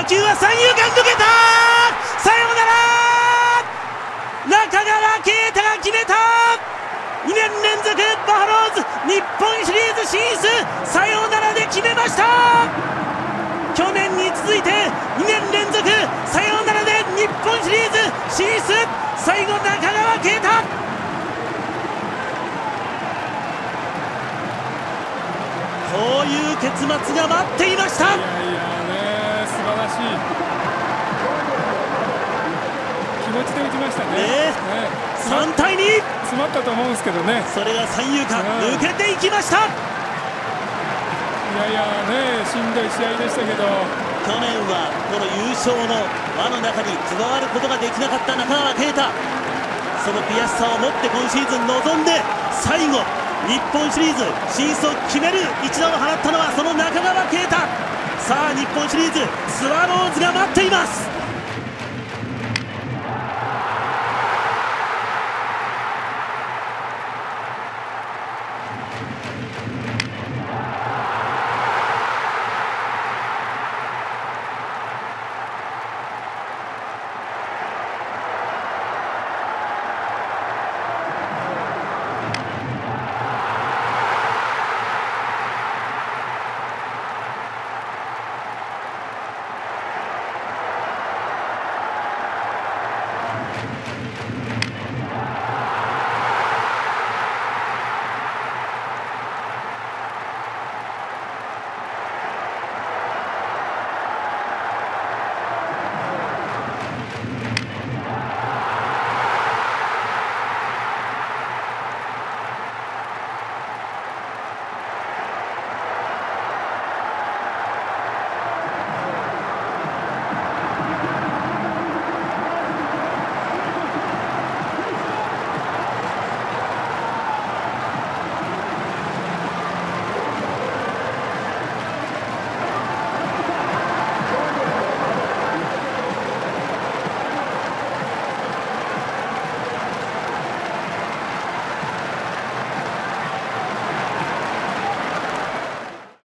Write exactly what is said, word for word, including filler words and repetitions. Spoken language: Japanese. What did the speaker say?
初球は三遊間抜けた。さようなら。中川圭太が決めた。にねん連続バファローズ日本シリーズ進出、さようならで決めました。去年に続いてにねん連続さようならで日本シリーズ進出。最後中川圭太、こういう結末が待っていました。 いやいやね、素晴らしい気持ちで打ちましたね。 ねねさんたいに詰まったと思うんですけどね。 それが三遊間抜けていきました。 いやいやね、しんどい試合でしたけど、 去年はこの優勝の輪の中に加わることができなかった中川圭太、その悔しさを持って今シーズン臨んで最後日本シリーズ進出を決める一打を放ったのはその中川圭太。さあ日本シリーズスワローズが待っています。